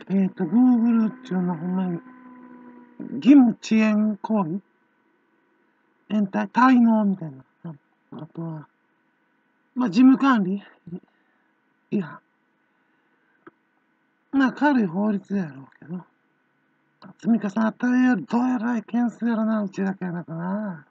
Google っていうのはほんまに、義務遅延行為延滞、滞納みたいな。あとは、事務管理違反。軽い法律やろうけど、積み重なったらどうやら件数やろな、うちだけやなかな。